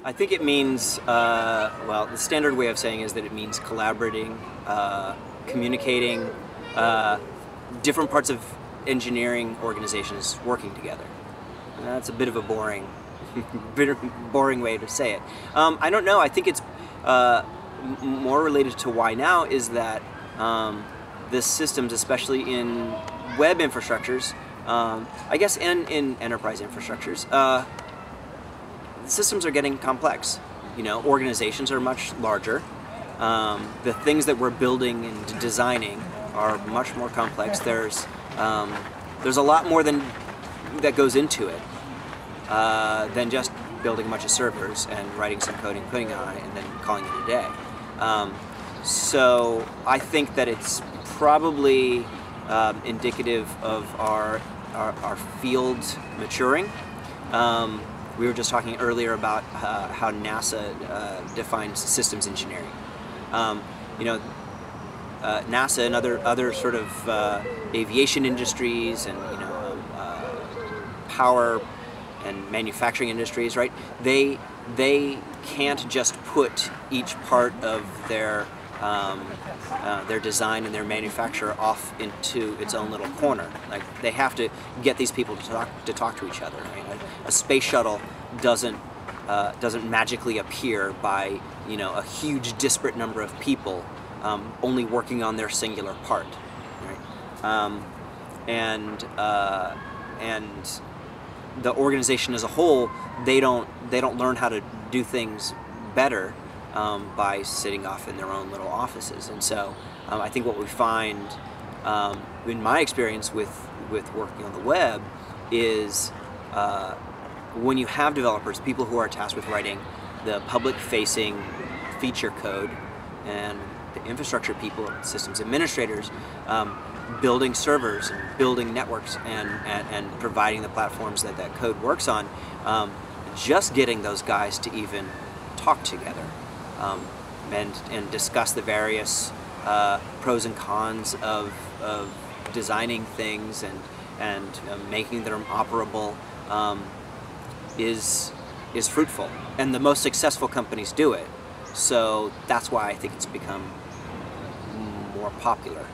I think it means, well, the standard way of saying is that it means collaborating, communicating, different parts of engineering organizations working together. And that's a bit of a boring way to say it. I don't know. I think it's more related to why now is that the systems, especially in web infrastructures, I guess, and in enterprise infrastructures, systems are getting complex. You know, organizations are much larger. The things that we're building and designing are much more complex. There's a lot more that goes into it than just building a bunch of servers and writing some code and putting it on it and then calling it a day. So I think that it's probably indicative of our field maturing. We were just talking earlier about how NASA defines systems engineering. You know, NASA and other sort of aviation industries and power and manufacturing industries, right? They can't just put each part of their design and their manufacture off into its own little corner. Like, they have to get these people to talk to each other. Right? A space shuttle doesn't magically appear by a huge disparate number of people only working on their singular part. Right? And the organization as a whole, they don't learn how to do things better by sitting off in their own little offices. And so I think what we find in my experience with working on the web is when you have developers, people who are tasked with writing the public-facing feature code, and the infrastructure people, systems administrators, building servers and building networks and providing the platforms that code works on, just getting those guys to even talk together and discuss the various pros and cons of designing things and making them operable is fruitful. And the most successful companies do it. So that's why I think it's become more popular.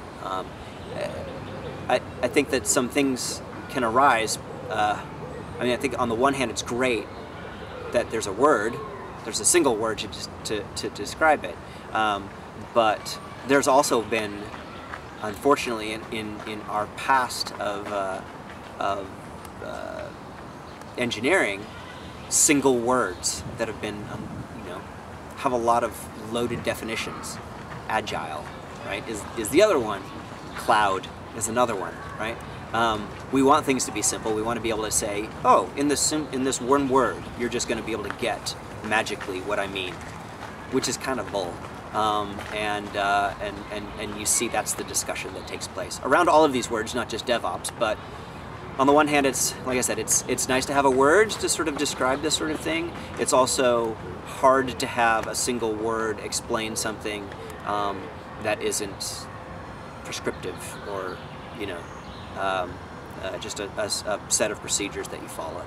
I think that some things can arise. I mean, I think on the one hand it's great that there's a single word to describe it, but there's also been, unfortunately, in our past of engineering, single words that have been, have a lot of loaded definitions. Agile, right, is the other one. Cloud is another one, right? We want things to be simple. We want to be able to say, oh, in this one word, you're just going to be able to get magically what I mean, which is kind of bull. And you see that's the discussion that takes place around all of these words, not just DevOps. But on the one hand, it's, like I said, it's nice to have a word to sort of describe this sort of thing. It's also hard to have a single word explain something that isn't prescriptive or, just a set of procedures that you follow.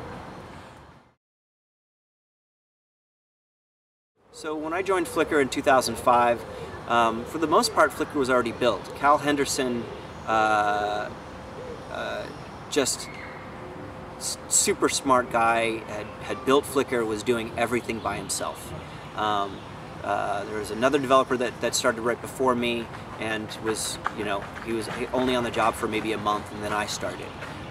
So when I joined Flickr in 2005, for the most part, Flickr was already built. Cal Henderson, just super smart guy, had built Flickr, was doing everything by himself. There was another developer that started right before me, and was, he was only on the job for maybe a month, and then I started.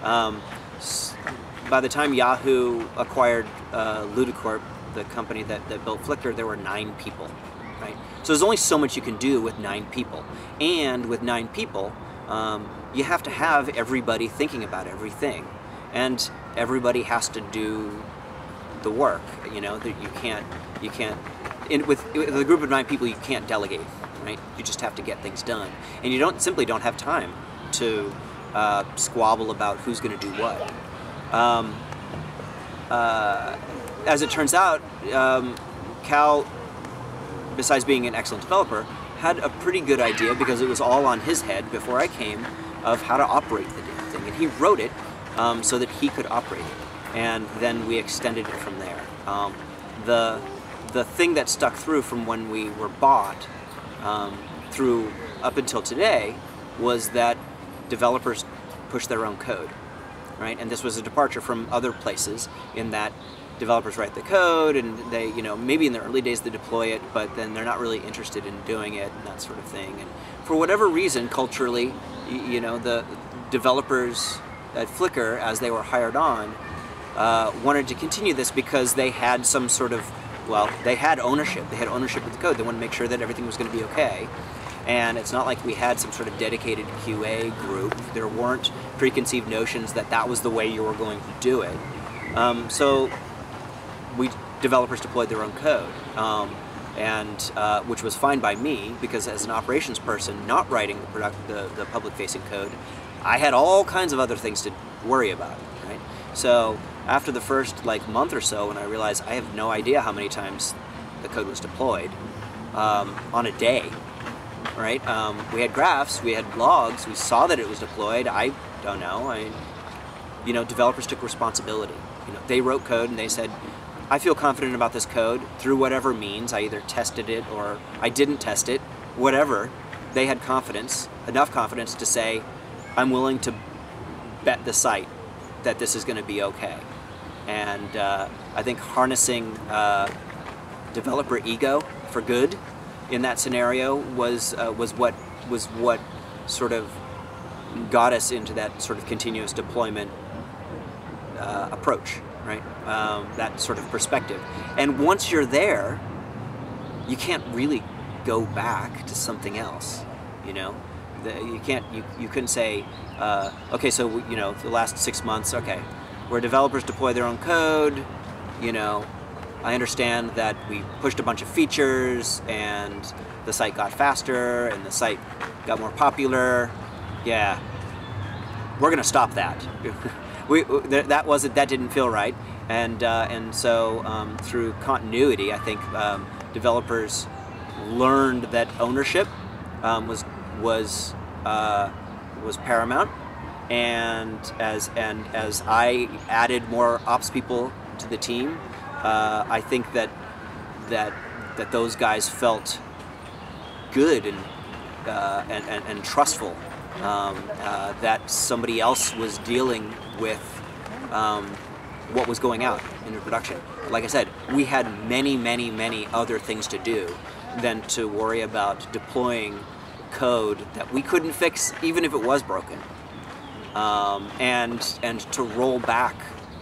By the time Yahoo acquired Ludicorp, the company that built Flickr, there were 9 people, right? So there's only so much you can do with 9 people. And with 9 people, you have to have everybody thinking about everything. And everybody has to do the work, that you can't, with a group of 9 people, you can't delegate, right? You just have to get things done. And you simply don't have time to squabble about who's going to do what. As it turns out, Cal, besides being an excellent developer, had a pretty good idea, because it was all on his head before I came, of how to operate the damn thing. And he wrote it so that he could operate it. And then we extended it from there. the thing that stuck through from when we were bought through up until today was that developers push their own code, right? And this was a departure from other places in that developers write the code and they, you know, maybe in the early days they deploy it, but then they're not really interested in doing it and that sort of thing. And for whatever reason, culturally, you know, the developers at Flickr, as they were hired on, wanted to continue this because they had some sort of, well, they had ownership. They had ownership of the code. They wanted to make sure that everything was going to be okay. And it's not like we had some sort of dedicated QA group. There weren't preconceived notions that that was the way you were going to do it. So developers deployed their own code, which was fine by me, because as an operations person not writing the public-facing code, I had all kinds of other things to worry about, right? So after the first month or so, when I realized I have no idea how many times the code was deployed on a day, right? We had graphs, we had logs, we saw that it was deployed. I don't know. You know, developers took responsibility. You know, they wrote code and they said, I feel confident about this code through whatever means. I either tested it or I didn't test it, whatever. They had confidence, enough confidence to say, I'm willing to bet the site that this is going to be okay. And I think harnessing developer ego for good in that scenario was what sort of got us into that sort of continuous deployment approach, right? That sort of perspective. And once you're there, you can't really go back to something else, you know? You couldn't say, okay, so, you know, the last 6 months, okay, where developers deploy their own code, you know, I understand that we pushed a bunch of features and the site got faster and the site got more popular. Yeah, we're gonna stop that. That didn't feel right, and so through continuity, I think developers learned that ownership was paramount, and as I added more ops people to the team, I think that those guys felt good and trustful that somebody else was dealing with what was going out into production. Like I said, we had many other things to do than to worry about deploying code that we couldn't fix even if it was broken, and to roll back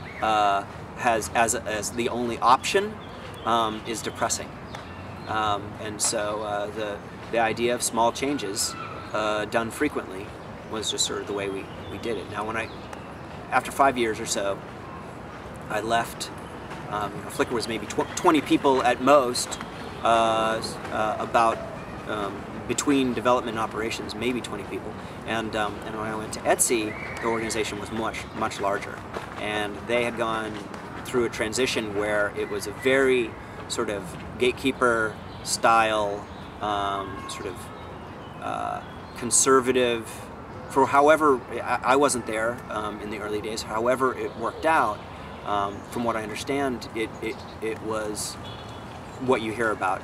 as the only option is depressing. And so the idea of small changes done frequently was just sort of the way we did it. Now, after 5 years or so, I left. You know, Flickr was maybe 20 people at most, between development and operations, maybe 20 people. And when I went to Etsy, the organization was much larger, and they had gone through a transition where it was a very sort of gatekeeper style, sort of conservative. For however, I wasn't there in the early days. However, it worked out. From what I understand, it was what you hear about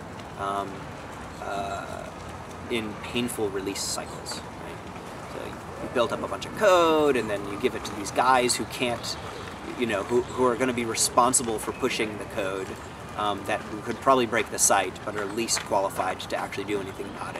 in painful release cycles. Right? So you build up a bunch of code, and then you give it to these guys who can't, you know, who are going to be responsible for pushing the code, that could probably break the site, but are least qualified to actually do anything about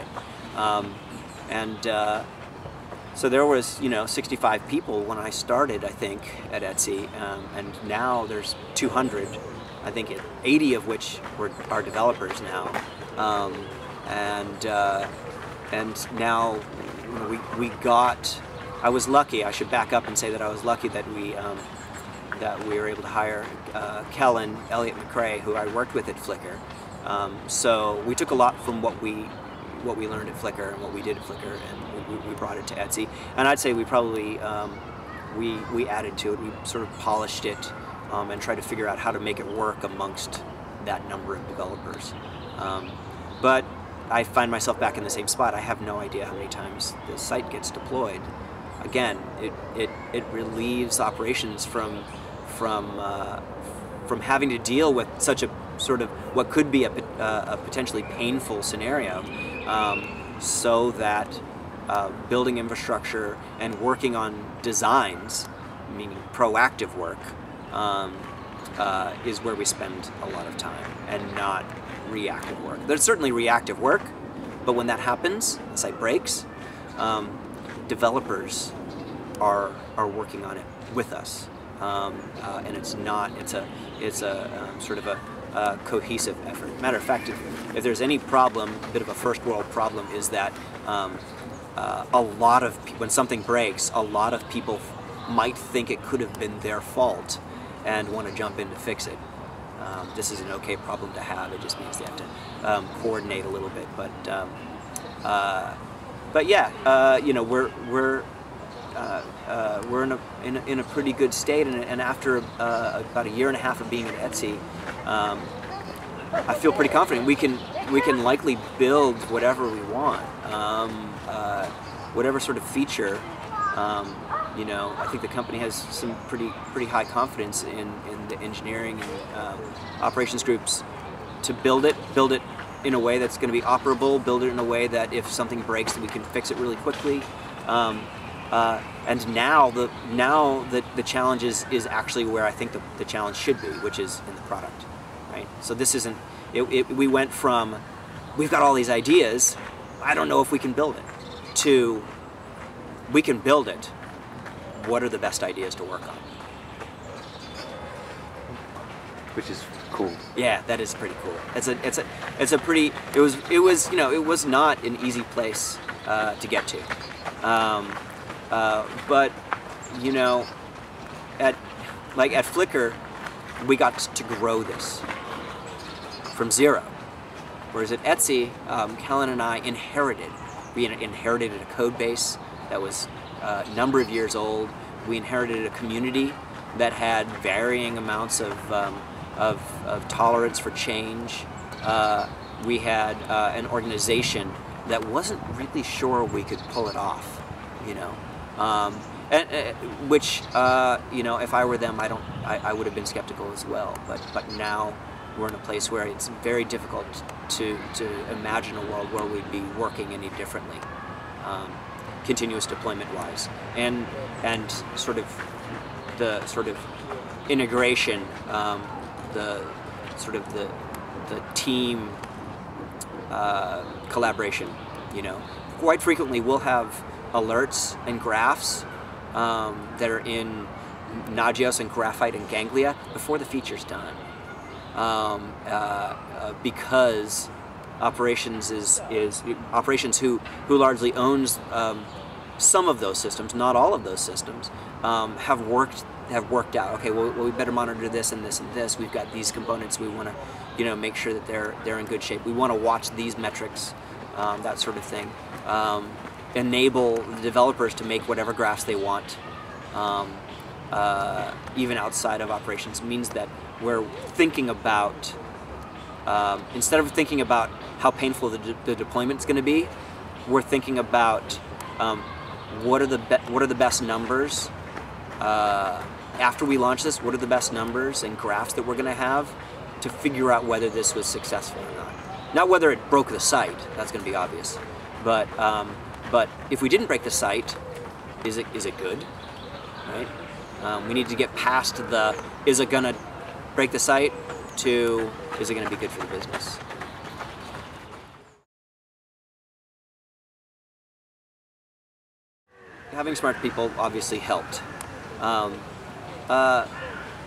it. So there was, you know, 65 people when I started, I think, at Etsy, and now there's 200. I think 80 of which are developers now, and now, you know, we got. I was lucky. I should back up and say that I was lucky that we were able to hire Kellen Elliott McCrae, who I worked with at Flickr. So we took a lot from what we learned at Flickr and what we did at Flickr, and we brought it to Etsy. And I'd say we probably we added to it. We sort of polished it and tried to figure out how to make it work amongst that number of developers. But I find myself back in the same spot. I have no idea how many times the site gets deployed. Again, it relieves operations from having to deal with such a sort of what could be a potentially painful scenario, so that building infrastructure and working on designs, meaning proactive work, is where we spend a lot of time, and not reactive work. There's certainly reactive work, but when that happens, the site breaks, developers are working on it with us, and it's a sort of a cohesive effort. Matter of fact, if there's any problem, a bit of a first world problem, is that when something breaks, a lot of people might think it could have been their fault and want to jump in to fix it. This is an okay problem to have. It just means they have to coordinate a little bit. But yeah, you know, we're in a pretty good state, and after about a year and a half of being at Etsy, I feel pretty confident we can likely build whatever we want, whatever sort of feature. You know, I think the company has some pretty high confidence in the engineering and operations groups to build it in a way that's going to be operable, build it in a way that if something breaks, that we can fix it really quickly. And now the challenge is actually where I think the challenge should be, which is in the product, right? So this isn't. We went from we've got all these ideas, I don't know if we can build it, to we can build it. What are the best ideas to work on? Which is cool. Yeah, that is pretty cool. It's a pretty. It was you know, it was not an easy place to get to, but you know, at Flickr, we got to grow this from zero, whereas at Etsy, Kellen and I inherited a code base that was a number of years old. We inherited a community that had varying amounts of tolerance for change. We had an organization that wasn't really sure we could pull it off, you know, which you know, if I were them, I would have been skeptical as well. But now we're in a place where it's very difficult to imagine a world where we'd be working any differently. Continuous deployment wise, and sort of the integration, the team collaboration. You know, quite frequently we'll have alerts and graphs that are in Nagios and Graphite and Ganglia before the feature's done, because operations operations who largely owns some of those systems, not all of those systems, have worked out. Okay, well we better monitor this and this and this. We've got these components. We want to, you know, make sure that they're in good shape. We want to watch these metrics, that sort of thing. Enable the developers to make whatever graphs they want, even outside of operations. Means that we're thinking about. Instead of thinking about how painful the deployment is going to be, we're thinking about what are the best numbers after we launch this. What are the best numbers and graphs that we're going to have to figure out whether this was successful or not? Not whether it broke the site. That's going to be obvious. But if we didn't break the site, is it good? Right? We need to get past the is it going to break the site to is it going to be good for the business? Having smart people obviously helped, but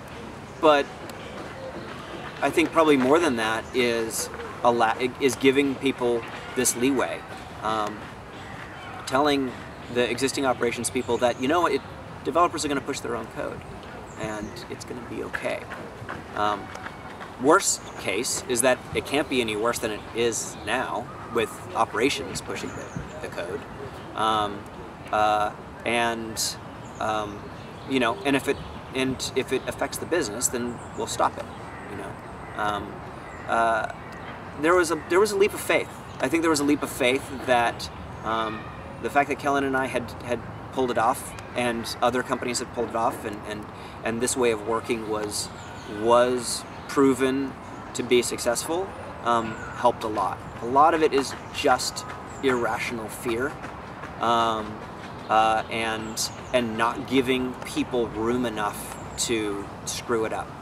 I think probably more than that is giving people this leeway, telling the existing operations people that, you know, developers are going to push their own code, and it's going to be okay. Worst case is that it can't be any worse than it is now with operations pushing the code, you know, and if it affects the business, then we'll stop it. You know, there was a leap of faith. I think there was a leap of faith that the fact that Kellen and I had pulled it off, and other companies had pulled it off, and this way of working was proven to be successful helped a lot. A lot of it is just irrational fear, and not giving people room enough to screw it up.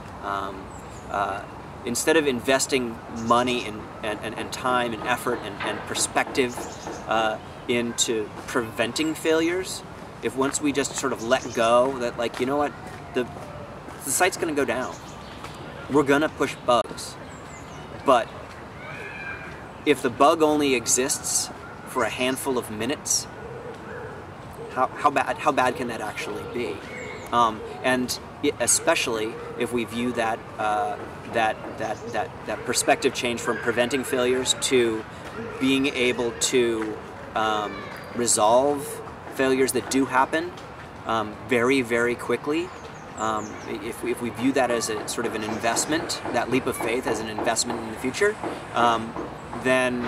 Instead of investing money and time and effort and perspective into preventing failures, if once we just sort of let go that, like, you know what, the site's going to go down. We're going to push bugs. But if the bug only exists for a handful of minutes, how bad can that actually be? And especially if we view that perspective change from preventing failures to being able to resolve failures that do happen very, very quickly. If we view that as a sort of an investment, that leap of faith as an investment in the future, then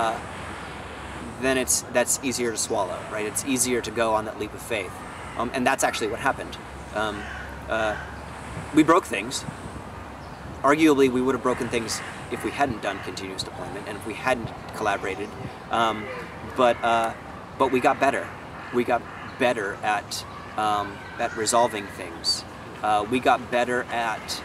that's easier to swallow, right? It's easier to go on that leap of faith, and that's actually what happened. We broke things. Arguably, we would have broken things if we hadn't done continuous deployment and if we hadn't collaborated. But we got better. We got better at resolving things. We got better at.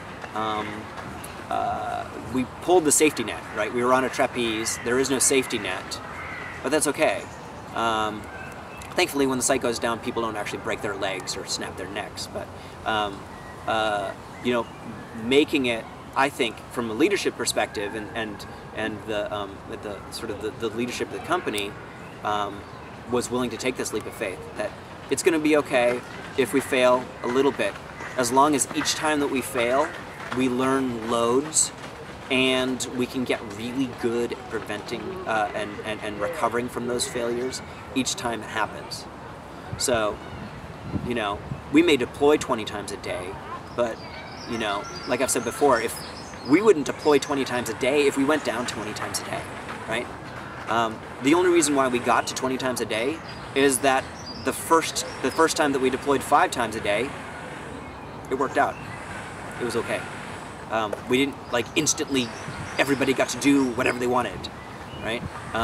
We pulled the safety net, right? We were on a trapeze. There is no safety net, but that's okay. Thankfully, when the site goes down, people don't actually break their legs or snap their necks. But you know, making it, I think, from a leadership perspective, and the sort of the leadership of the company was willing to take this leap of faith that it's going to be okay if we fail a little bit, as long as each time that we fail, we learn loads, and we can get really good at preventing and recovering from those failures each time it happens. So, you know, we may deploy 20 times a day, but, you know, like I've said before, if we wouldn't deploy 20 times a day if we went down 20 times a day, right? The only reason why we got to 20 times a day is that the first time that we deployed 5 times a day, it worked out. It was okay. We didn't, like, instantly everybody got to do whatever they wanted, right?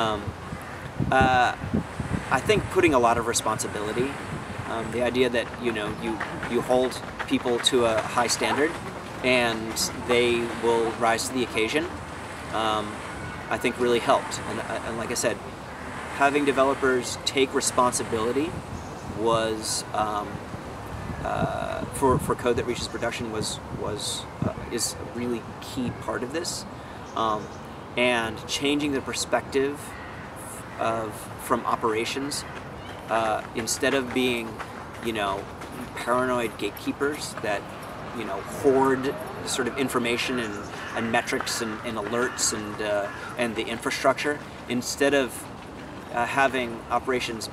I think putting a lot of responsibility, the idea that, you know, you hold people to a high standard and they will rise to the occasion, I think really helped. And like I said, having developers take responsibility was for code that reaches production is a really key part of this, and changing the perspective from operations, instead of being, you know, paranoid gatekeepers that, you know, hoard sort of information and metrics and alerts and the infrastructure. Instead of having operations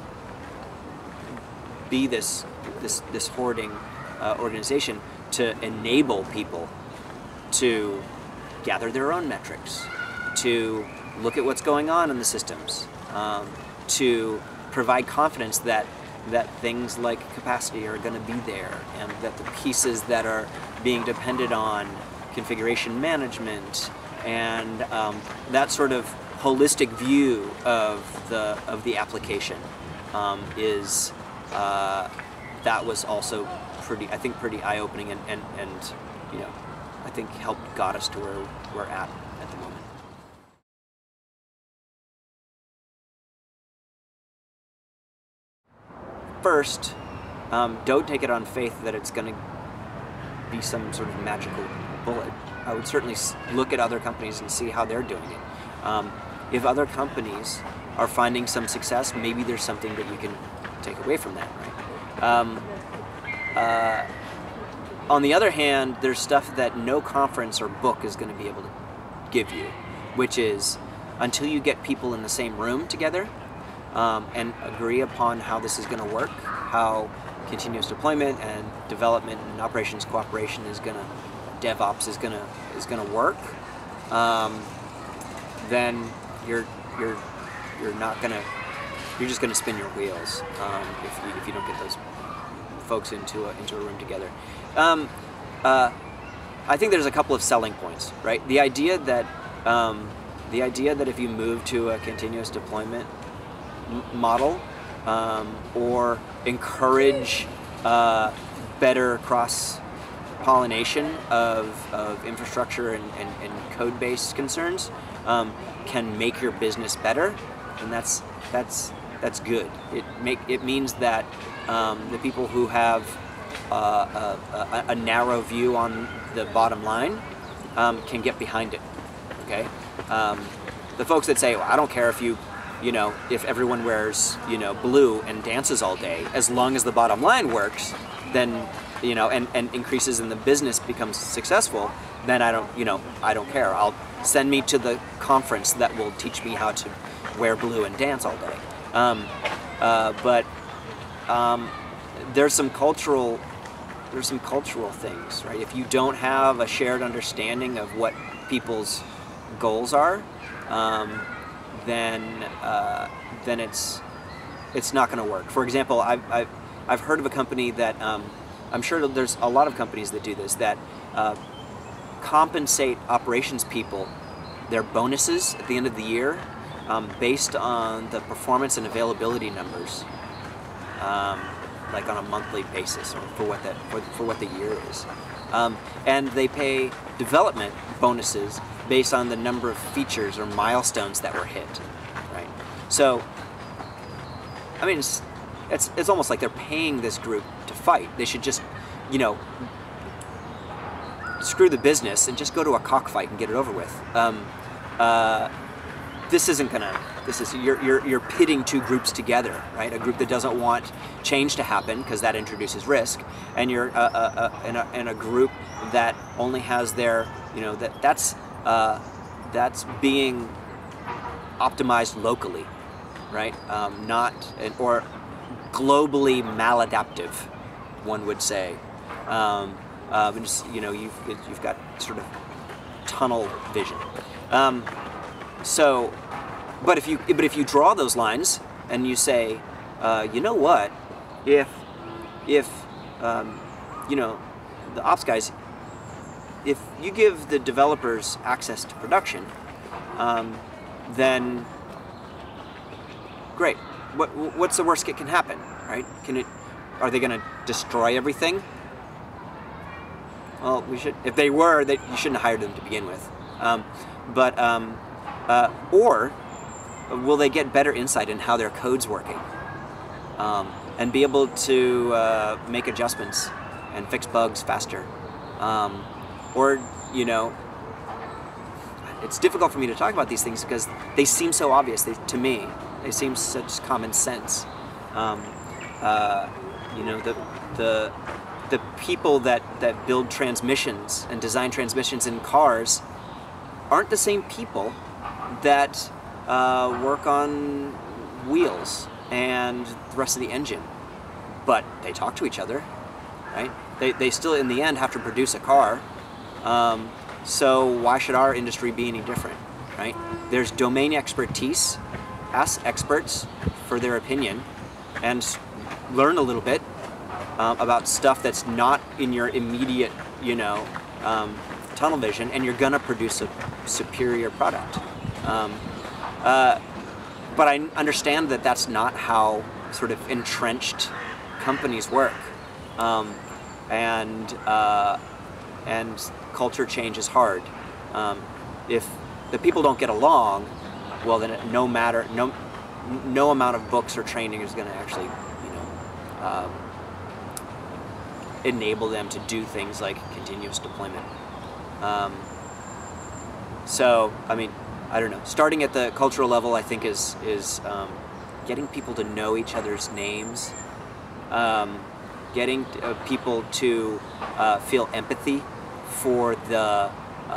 be this hoarding organization, to enable people to gather their own metrics, to look at what's going on in the systems, to provide confidence that things like capacity are going to be there, and that the pieces that are being depended on, configuration management, and that sort of holistic view of the application is that was also pretty eye-opening, and you know, I think got us to where we're at the moment. First, don't take it on faith that it's going to be some sort of magical bullet. I would certainly look at other companies and see how they're doing it. If other companies are finding some success, maybe there's something that you can take away from that, right? On the other hand, there's stuff that no conference or book is going to be able to give you, which is, until you get people in the same room together and agree upon how this is going to work, how continuous deployment and development and operations cooperation is going to, DevOps is going to work, then you're just going to spin your wheels if you don't get those folks into a room together. I think there's a couple of selling points, right? The idea that if you move to a continuous deployment model, or encourage better cross-pollination of infrastructure and code-based concerns, can make your business better, and that's good. It means that the people who have a narrow view on the bottom line can get behind it. Okay, the folks that say, well, I don't care if if everyone wears blue and dances all day, as long as the bottom line works, then and increases and the business becomes successful, then I don't care. I'll send me to the conference that will teach me how to wear blue and dance all day. But there's some cultural things, right? If you don't have a shared understanding of what people's goals are, then it's not going to work. For example, I've heard of a company that I'm sure there's a lot of companies that do this, that compensate operations people their bonuses at the end of the year based on the performance and availability numbers, like on a monthly basis, or for what the year is, and they pay development bonuses based on the number of features or milestones that were hit, right? So, I mean, it's almost like they're paying this group to fight. They should just, screw the business and just go to a cockfight and get it over with. You're pitting two groups together, right? A group that doesn't want change to happen because that introduces risk, and you're in a group that only has their, that's being optimized locally, right? Or globally maladaptive, one would say. You've got sort of tunnel vision. But if you draw those lines and you say, you know what, if the ops guys, if you give the developers access to production, then great. What's the worst that can happen, right? Are they going to destroy everything? Well, if they were, you shouldn't have hired them to begin with. Or will they get better insight in how their code's working, and be able to make adjustments and fix bugs faster? It's difficult for me to talk about these things because they seem so obvious to me. They seem such common sense. The people that build transmissions and design transmissions in cars aren't the same people that work on wheels and the rest of the engine, but they talk to each other, right? They still, in the end, have to produce a car. So why should our industry be any different, right? There's domain expertise. Ask experts for their opinion and learn a little bit about stuff that's not in your immediate, tunnel vision, and you're gonna produce a superior product. But I understand that that's not how sort of entrenched companies work, and culture change is hard. If the people don't get along, well, then no amount of books or training is going to actually, enable them to do things like continuous deployment. So, I mean, I don't know. Starting at the cultural level, I think is getting people to know each other's names, getting people to feel empathy for the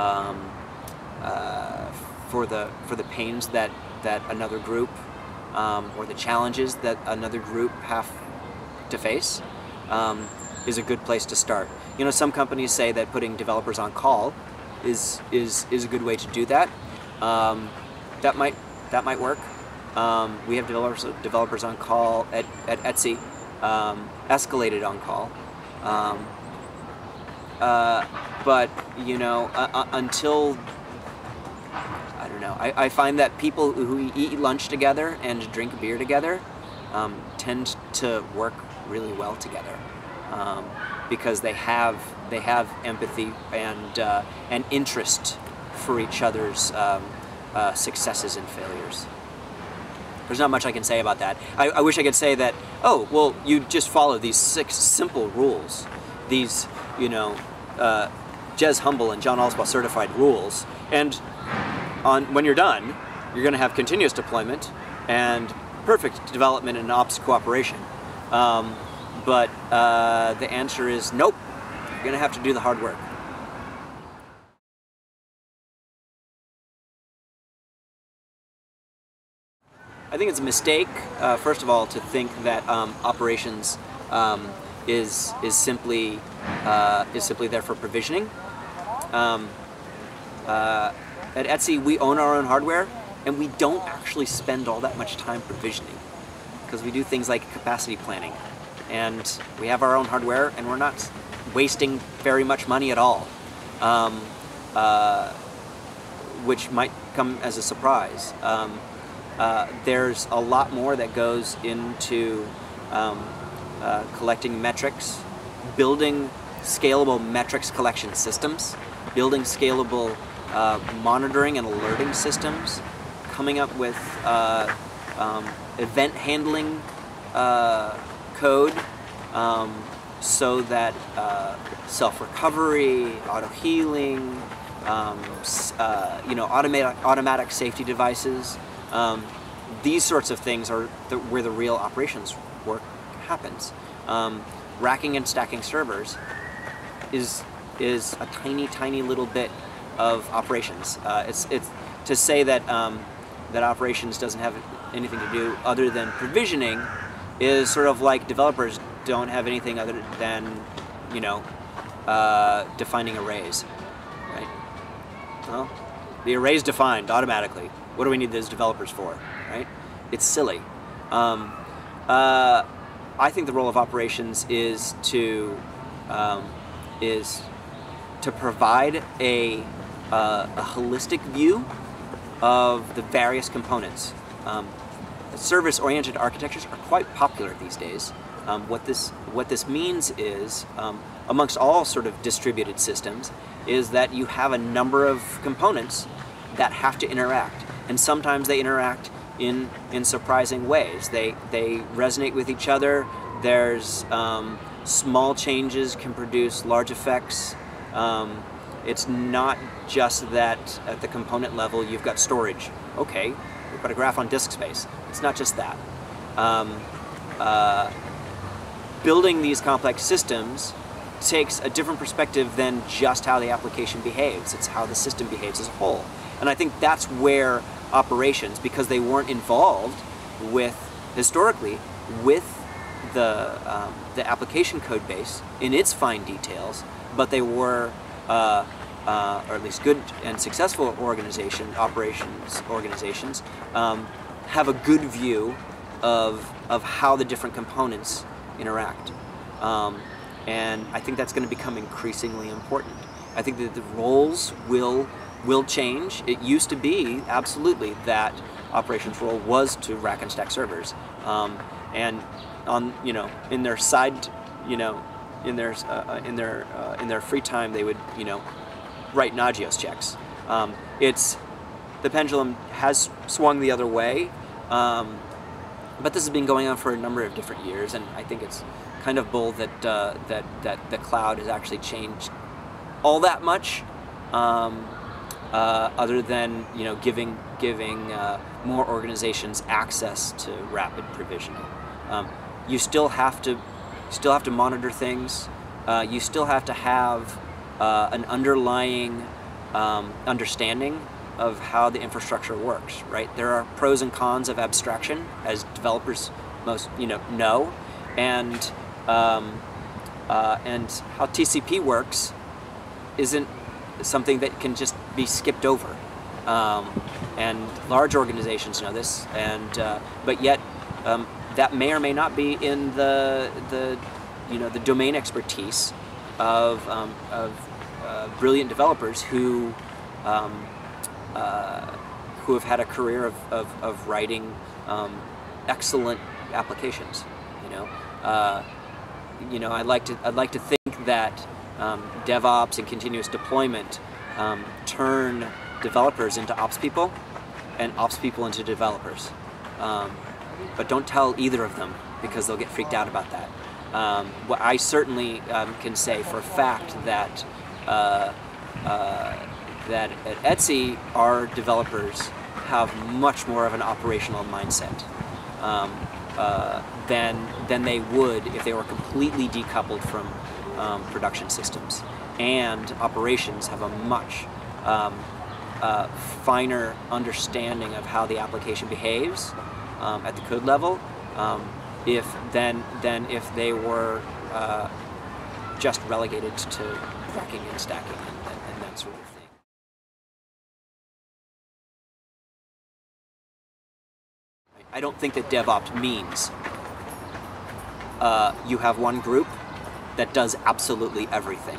pains that another group or the challenges that another group have to face is a good place to start. Some companies say that putting developers on call is a good way to do that. That might work. We have developers on call at Etsy, escalated on call, but you know, until I don't know, I find that people who eat lunch together and drink beer together tend to work really well together because they have empathy and interest for each other's successes and failures. There's not much I can say about that. I wish I could say that, oh, well, you just follow these 6 simple rules, these, you know, Jez Humble and John Allspaw certified rules, and when you're done, you're going to have continuous deployment and perfect development and ops cooperation. But the answer is nope, you're going to have to do the hard work. I think it's a mistake, first of all, to think that operations is simply there for provisioning. At Etsy, we own our own hardware, and we don't actually spend all that much time provisioning because we do things like capacity planning, and we have our own hardware, and we're not wasting very much money at all, which might come as a surprise. There's a lot more that goes into collecting metrics, building scalable metrics collection systems, building scalable monitoring and alerting systems, coming up with event handling code so that self-recovery, auto-healing, you know, automatic safety devices, these sorts of things are where the real operations work happens. Racking and stacking servers is a tiny little bit of operations. It's to say that that operations doesn't have anything to do other than provisioning is sort of like developers don't have anything other than, you know, defining arrays, right? Well, the array is defined automatically. What do we need those developers for, right? It's silly. I think the role of operations is to provide a holistic view of the various components. Service-oriented architectures are quite popular these days. What this means is, amongst all sort of distributed systems, is that you have a number of components that have to interact, and sometimes they interact in surprising ways. They resonate with each other. There's small changes can produce large effects. It's not just that at the component level you've got storage. Okay, we've got a graph on disk space. It's not just that. Building these complex systems takes a different perspective than just how the application behaves. It's how the system behaves as a whole. And I think that's where operations, because they weren't involved with, historically, with the application code base in its fine details, but they were, or at least good and successful operations organizations, have a good view of how the different components interact. And I think that's going to become increasingly important. I think that the roles will change. It used to be absolutely that operations role was to rack and stack servers, and on, you know, in their side, you know, in their free time they would, you know, write Nagios checks. The pendulum has swung the other way, but this has been going on for a number of different years, and I think it's kind of bull that the cloud has actually changed all that much, other than, you know, giving more organizations access to rapid provisioning. You still have to monitor things. You still have to have an underlying understanding of how the infrastructure works, right? There are pros and cons of abstraction, as developers most know, and how TCP works isn't something that can just be skipped over. And large organizations know this, and but yet that may or may not be in the domain expertise of brilliant developers who have had a career of writing excellent applications. I'd like to think that DevOps and continuous deployment turn developers into ops people, and ops people into developers. But don't tell either of them, because they'll get freaked out about that. What I certainly can say for a fact that that at Etsy, our developers have much more of an operational mindset than they would if they were completely decoupled from production systems. And operations have a much finer understanding of how the application behaves at the code level than if they were just relegated to racking and stacking and that sort of thing. I don't think that DevOps means you have one group that does absolutely everything.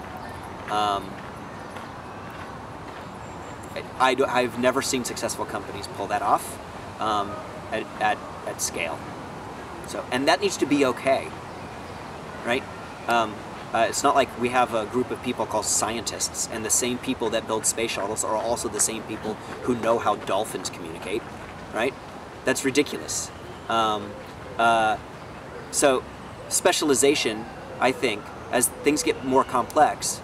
I've never seen successful companies pull that off at scale. So, and that needs to be okay, right? It's not like we have a group of people called scientists, and the same people that build space shuttles are also the same people who know how dolphins communicate, right? That's ridiculous. So specialization, I think, as things get more complex,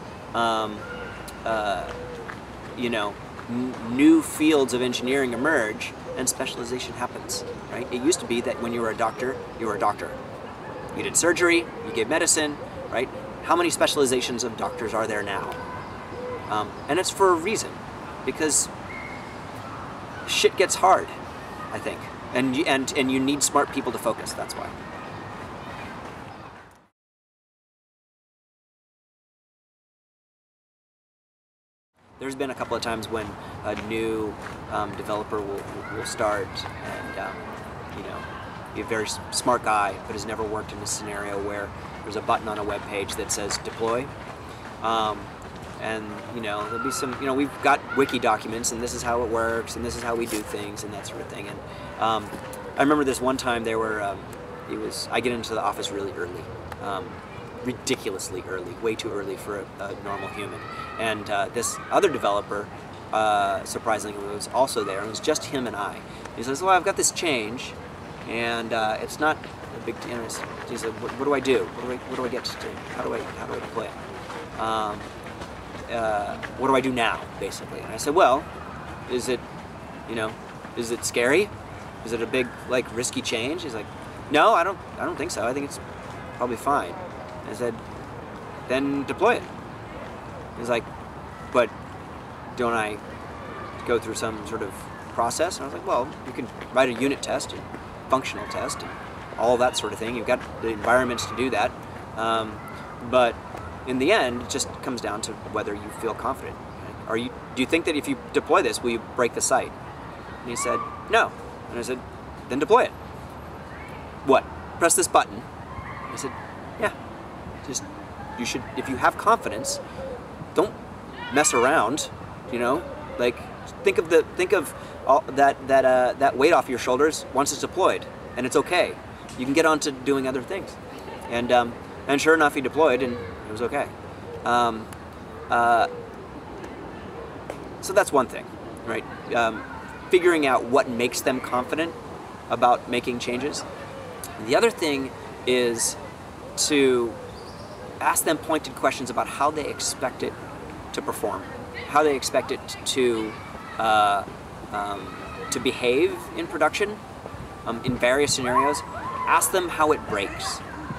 new fields of engineering emerge, and specialization happens, right? It used to be that when you were a doctor, you were a doctor. You did surgery, you gave medicine, right? How many specializations of doctors are there now? And it's for a reason, because shit gets hard, I think. And you need smart people to focus, that's why. There's been a couple of times when a new developer will start and be a very smart guy, but has never worked in a scenario where there's a button on a web page that says deploy. And there'll be some, we've got wiki documents, and this is how it works, and this is how we do things, and that sort of thing. And I remember this one time there were, I get into the office really early, ridiculously early, way too early for a normal human. And this other developer, surprisingly, was also there, and it was just him and I. He says, well, I've got this change, and it's not a big deal. He said, what do I do? What do I get to do? How do I deploy it? What do I do now, basically? And I said, well, is it scary? Is it a big, risky change? He's like, no, I don't think so. I think it's probably fine. I said, then deploy it. He's like, but don't I go through some sort of process? And I was like, well, you can write a unit test, and functional test, and all that sort of thing. You've got the environments to do that. But in the end, it just comes down to whether you feel confident. Do you think that if you deploy this, will you break the site? And he said, no. And I said, then deploy it. What? Press this button. I said, yeah. You should, if you have confidence, don't mess around. Think of all that weight off your shoulders once it's deployed, and it's okay. You can get on to doing other things. And sure enough, he deployed, and it was okay. So that's one thing, right? Figuring out what makes them confident about making changes. The other thing is to ask them pointed questions about how they expect it to perform, how they expect it to behave in production, in various scenarios. Ask them how it breaks.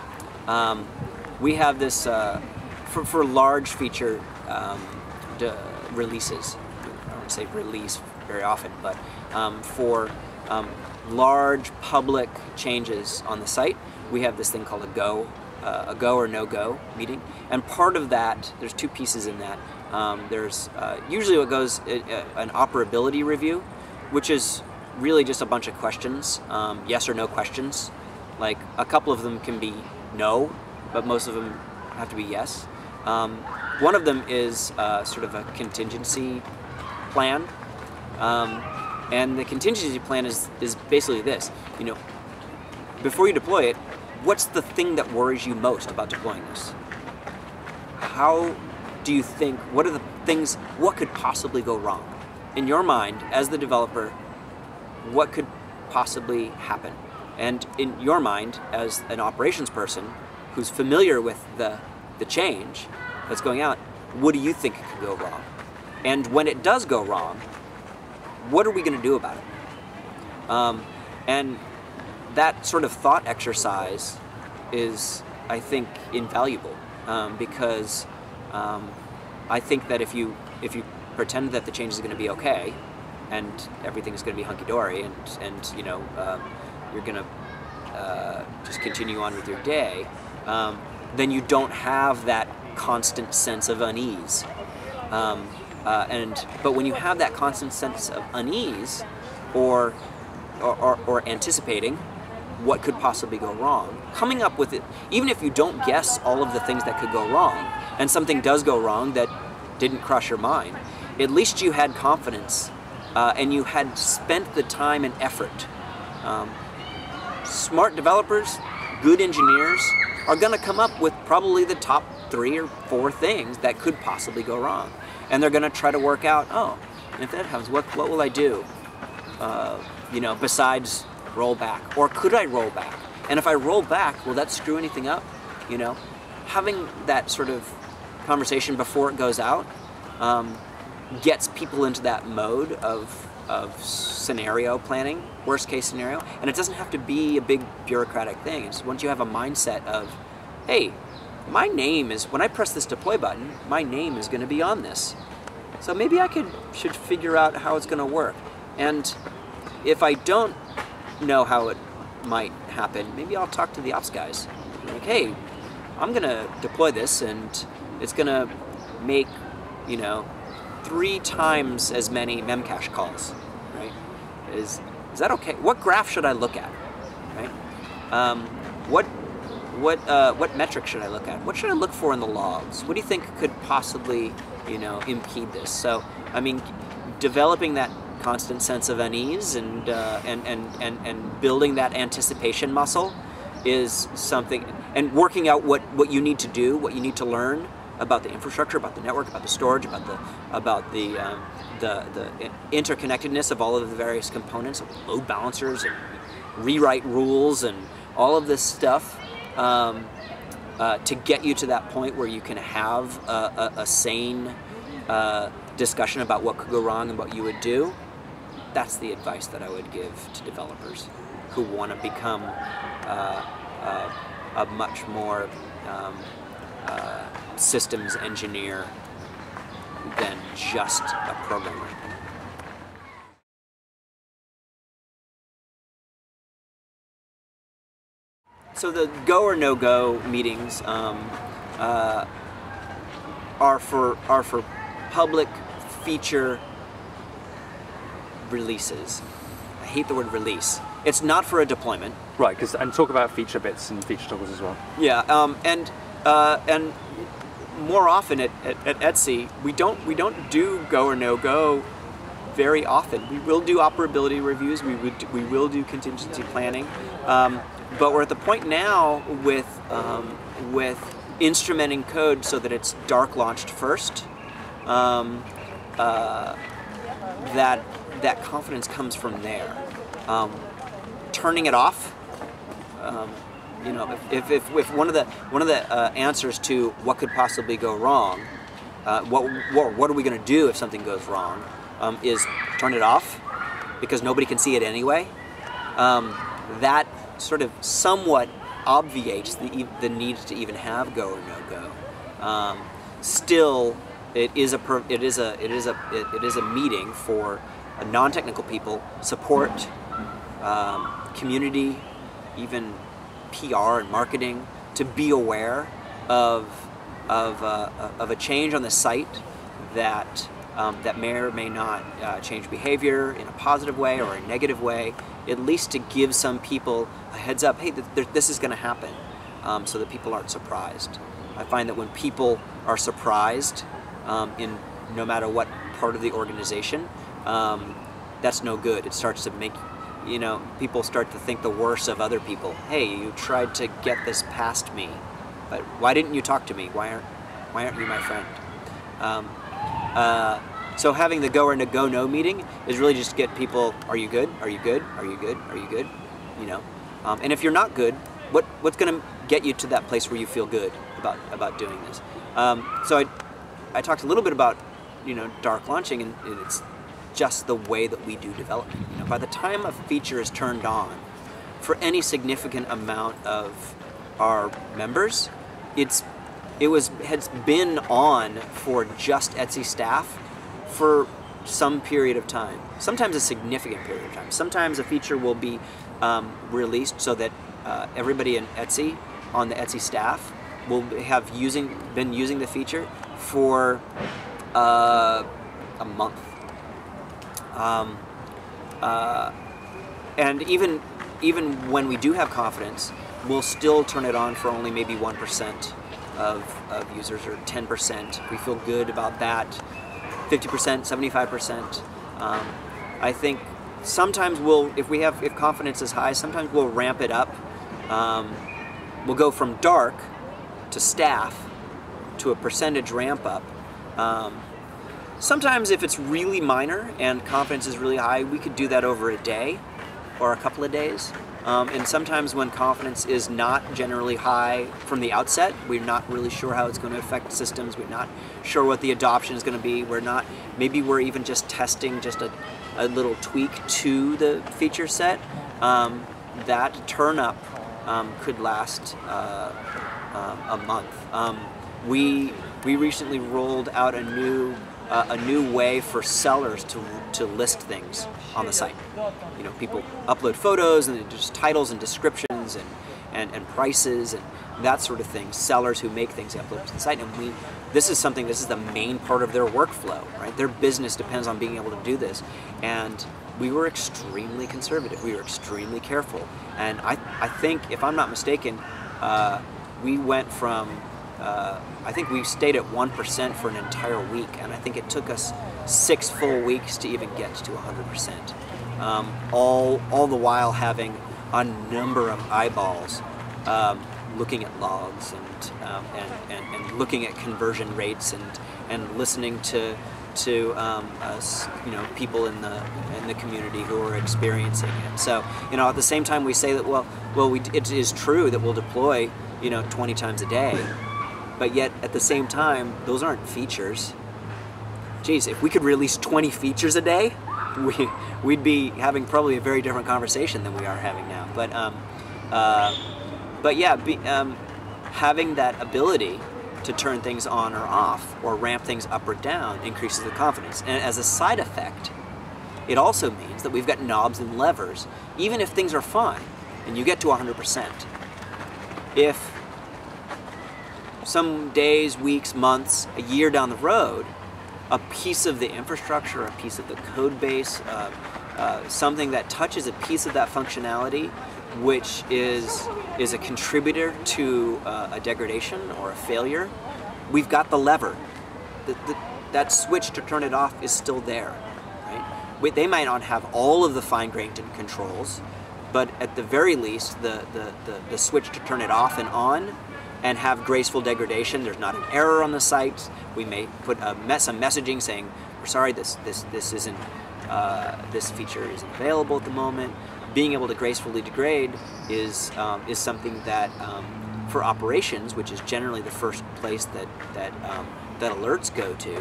We have this for large feature releases. I don't want to say release very often, but for large public changes on the site, we have this thing called a go or no-go meeting. And part of that, there's two pieces in that. There's usually what goes an operability review, which is really just a bunch of questions, yes or no questions. Like a couple of them can be no, but most of them have to be yes. One of them is sort of a contingency plan, and the contingency plan is basically this. You know, before you deploy it, what's the thing that worries you most about deploying this? How do you think? What are the things? What could possibly go wrong in your mind as the developer? What could possibly happen? And in your mind, as an operations person who's familiar with the change that's going out, what do you think could go wrong? And when it does go wrong, what are we going to do about it? And that sort of thought exercise is, I think, invaluable, because I think that if you pretend that the change is going to be okay, and everything is going to be hunky-dory, and you know, you're going to just continue on with your day, then you don't have that constant sense of unease. But when you have that constant sense of unease, or anticipating what could possibly go wrong, coming up with it, even if you don't guess all of the things that could go wrong, and something does go wrong that didn't cross your mind, at least you had confidence, and you had spent the time and effort. Smart developers, good engineers, are going to come up with probably the top 3 or 4 things that could possibly go wrong. And they're going to try to work out, oh, and if that happens, what will I do? You know, besides roll back. Or could I roll back? And if I roll back, will that screw anything up? You know, having that sort of conversation before it goes out gets people into that mode of scenario planning, worst case scenario. And it doesn't have to be a big bureaucratic thing. It's once you have a mindset of, hey, my name is, when I press this deploy button, my name is going to be on this. So maybe I should figure out how it's going to work. And if I don't know how it might happen, maybe I'll talk to the ops guys. Like, hey, I'm going to deploy this, and it's going to make, you know, 3 times as many memcache calls, right? Is that okay? What graph should I look at, right? What metric should I look at? What should I look for in the logs? What do you think could possibly, you know, impede this? So, I mean, developing that constant sense of unease and building that anticipation muscle is something, and working out what you need to do, what you need to learn about the infrastructure, about the network, about the storage, about the interconnectedness of all of the various components, load balancers, and rewrite rules, and all of this stuff, to get you to that point where you can have a sane discussion about what could go wrong and what you would do. That's the advice that I would give to developers who want to become a much more systems engineer than just a programmer. So the go or no go meetings are for public feature releases. I hate the word release. It's not for a deployment. Right, and talk about feature bits and feature toggles as well. Yeah, and more often at Etsy, we don't do go or no go very often. We will do operability reviews. We will do contingency planning, but we're at the point now with instrumenting code so that it's dark launched first. That confidence comes from there. Turning it off. You know, if one of the answers to what could possibly go wrong, what are we going to do if something goes wrong, is turn it off because nobody can see it anyway. That sort of somewhat obviates the need to even have go or no go. Still, it is a meeting for non-technical people, support, community, even PR and marketing, to be aware of a change on the site that may or may not change behavior in a positive way or a negative way, at least to give some people a heads up, hey, this is going to happen, so that people aren't surprised. I find that when people are surprised in no matter what part of the organization, that's no good. It starts to make, people start to think the worst of other people. Hey, you tried to get this past me, but why didn't you talk to me? Why aren't you my friend? So having the go or go no meeting is really just get people, are you good? Are you good? Are you good? Are you good? And if you're not good, what's going to get you to that place where you feel good about doing this? So I talked a little bit about dark launching, and it's just the way that we do development. By the time a feature is turned on, for any significant amount of our members, has been on for just Etsy staff for some period of time. Sometimes a significant period of time. Sometimes a feature will be released so that everybody in Etsy, on the Etsy staff, will have been using the feature for a month. And even when we do have confidence, we'll still turn it on for only maybe 1% of users, or 10%. We feel good about that. 50%, 75%. I think sometimes if confidence is high, sometimes we'll ramp it up. We'll go from dark to staff to a percentage ramp up. Sometimes if it's really minor and confidence is really high, we could do that over a day or a couple of days. And sometimes when confidence is not generally high from the outset, we're not really sure how it's going to affect systems, we're not sure what the adoption is going to be, maybe we're even just testing just a little tweak to the feature set, that turn up could last a month. We recently rolled out a new way for sellers to list things on the site. People upload photos and just titles and descriptions and prices and that sort of thing. Sellers who make things upload to the site, and this is the main part of their workflow, right? Their business depends on being able to do this, and we were extremely conservative. We were extremely careful, and I think, if I'm not mistaken, we went from I think we stayed at 1% for an entire week, and I think it took us 6 full weeks to even get to 100%. All the while having a number of eyeballs looking at logs and looking at conversion rates and listening to people in the community who are experiencing it. So at the same time we say that it is true that we'll deploy 20 times a day. But yet, at the same time, those aren't features. Geez, if we could release 20 features a day, we'd be having probably a very different conversation than we are having now. But yeah, having that ability to turn things on or off, or ramp things up or down, increases the confidence. And as a side effect, it also means that we've got knobs and levers, even if things are fine, and you get to 100%. If some days, weeks, months, a year down the road, a piece of the infrastructure, a piece of the code base, something that touches a piece of that functionality, which is a contributor to a degradation or a failure, we've got the lever. That switch to turn it off is still there. Right? They might not have all of the fine-grained controls, but at the very least, the switch to turn it off and on and have graceful degradation. There's not an error on the site. We may put some messaging saying, "We're sorry, this isn't this feature isn't available at the moment." Being able to gracefully degrade is something that for operations, which is generally the first place that alerts go to,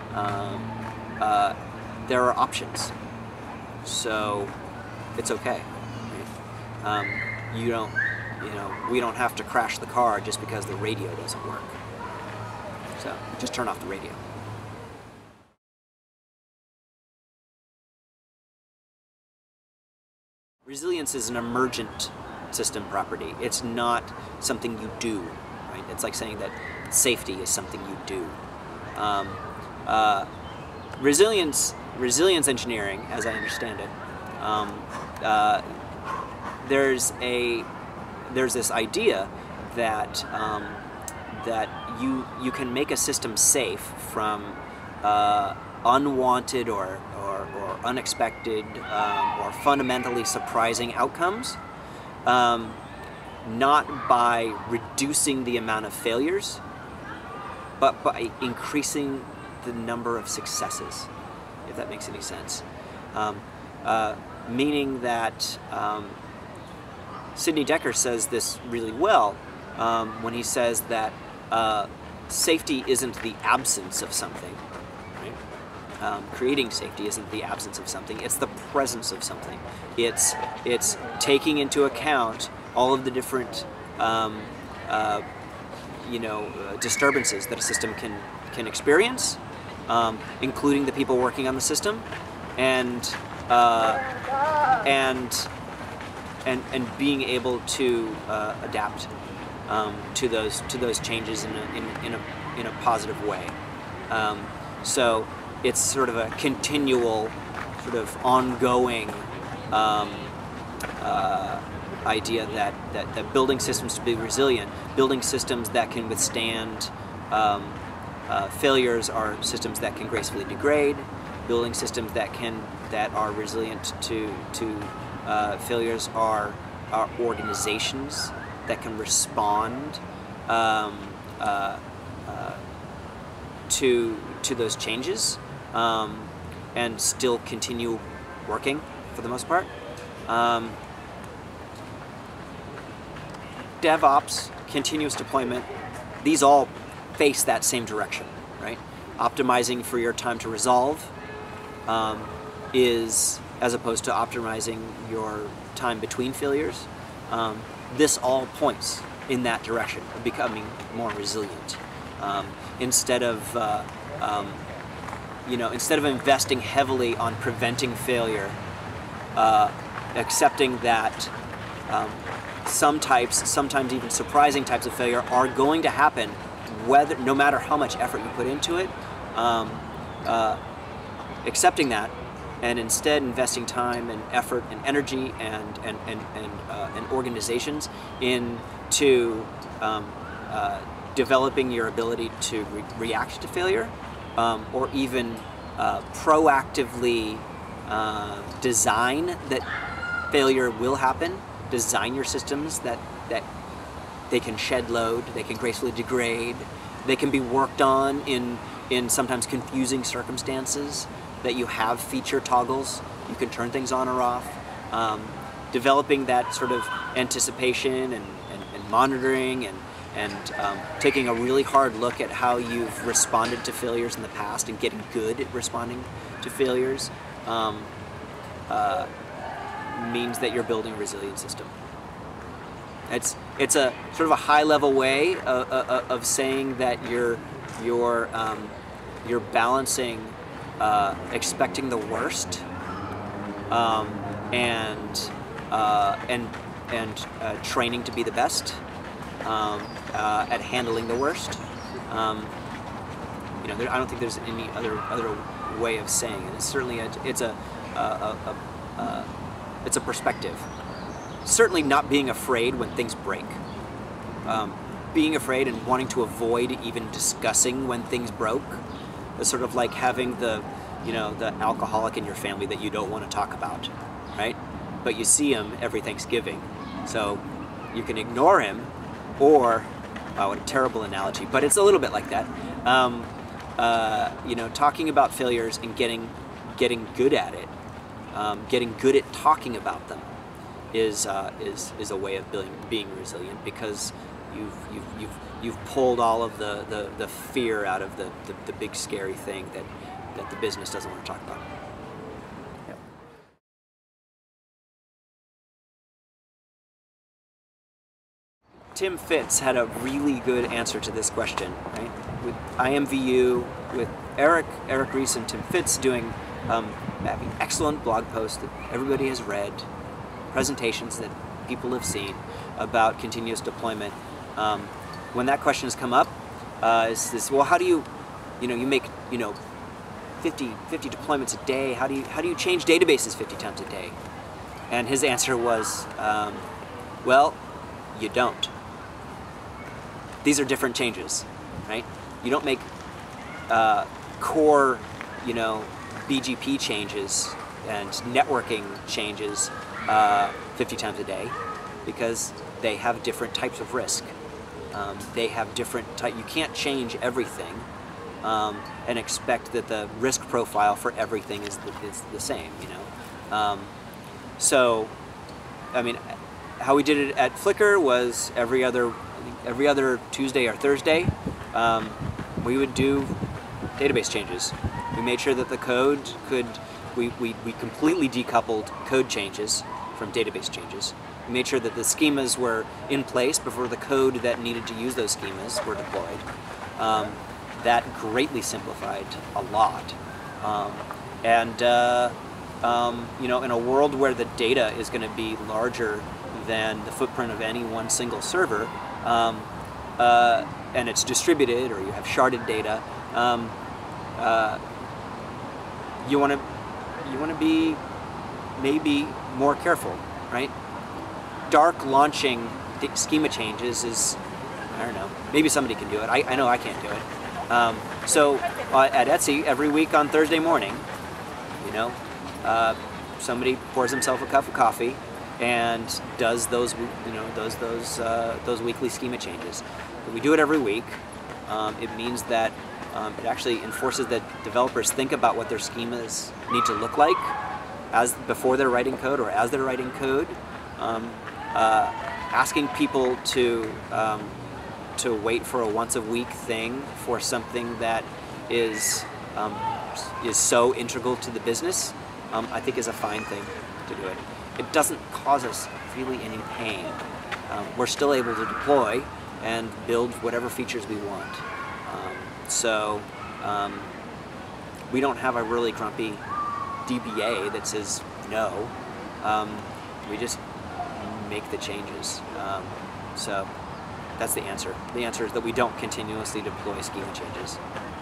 there are options. So it's okay. Right? We don't have to crash the car just because the radio doesn't work. So just turn off the radio. Resilience is an emergent system property. It's not something you do, right? It's like saying that safety is something you do. Resilience engineering, as I understand it, there's this idea that that you can make a system safe from unwanted or unexpected or fundamentally surprising outcomes, not by reducing the amount of failures, but by increasing the number of successes, if that makes any sense. Meaning that Sidney Dekker says this really well when he says that safety isn't the absence of something. Right? Creating safety isn't the absence of something; it's the presence of something. It's taking into account all of the different disturbances that a system can experience, including the people working on the system, and being able to adapt to those changes in a positive way. So it's sort of a continual, sort of ongoing idea that building systems to be resilient, building systems that can withstand failures are systems that can gracefully degrade. Building systems that are resilient to failures are organizations that can respond to those changes and still continue working for the most part. DevOps, continuous deployment, these all face that same direction, right? Optimizing for your time to resolve is, as opposed to optimizing your time between failures, this all points in that direction of becoming more resilient. Instead of investing heavily on preventing failure, accepting that sometimes even surprising types of failure are going to happen, no matter how much effort you put into it. Accepting that, and instead investing time and effort and energy and organizations into developing your ability to react to failure, or even proactively design that failure will happen. Design your systems that they can shed load, they can gracefully degrade, they can be worked on in sometimes confusing circumstances, that you have feature toggles, you can turn things on or off. Developing that sort of anticipation and monitoring and taking a really hard look at how you've responded to failures in the past and getting good at responding to failures means that you're building a resilient system. It's a sort of a high-level way of saying that you're balancing expecting the worst and training to be the best at handling the worst. I don't think there's any other way of saying it. It's certainly it's a perspective. Certainly not being afraid when things break. Being afraid and wanting to avoid even discussing when things broke. It's sort of like having the alcoholic in your family that you don't want to talk about, right? But you see him every Thanksgiving. So you can ignore him, or, what a terrible analogy, but it's a little bit like that. Talking about failures and getting good at it, getting good at talking about them is a way of being resilient, because you've pulled all of the fear out of the big scary thing that the business doesn't want to talk about. Yep. Tim Fitz had a really good answer to this question, right? With IMVU, with Eric Ries and Tim Fitz doing having excellent blog posts that everybody has read, presentations that people have seen about continuous deployment. When that question has come up, is this, well, how do you make 50 deployments a day? How do you change databases 50 times a day? And his answer was, well, you don't. these are different changes, right? You don't make core, BGP changes and networking changes 50 times a day, because they have different types of risk. They have different you can't change everything and expect that the risk profile for everything is the same, So, I mean, how we did it at Flickr was every other Tuesday or Thursday, we would do database changes. We made sure that the code we completely decoupled code changes from database changes. We made sure that the schemas were in place before the code that needed to use those schemas were deployed. That greatly simplified a lot. In a world where the data is going to be larger than the footprint of any one single server, and it's distributed, or you have sharded data, you want to be maybe more careful, right? Dark launching schema changes is, I don't know, maybe somebody can do it. I know I can't do it. So at Etsy, every week on Thursday morning, somebody pours himself a cup of coffee and does those weekly schema changes. But we do it every week. It means that it actually enforces that developers think about what their schemas need to look like before they're writing code or as they're writing code. Asking people to wait for a once-a-week thing for something that is so integral to the business, I think is a fine thing to do it. It doesn't cause us really any pain. We're still able to deploy and build whatever features we want. We don't have a really grumpy DBA that says no. We just make the changes. So that's the answer. The answer is that we don't continuously deploy schema changes.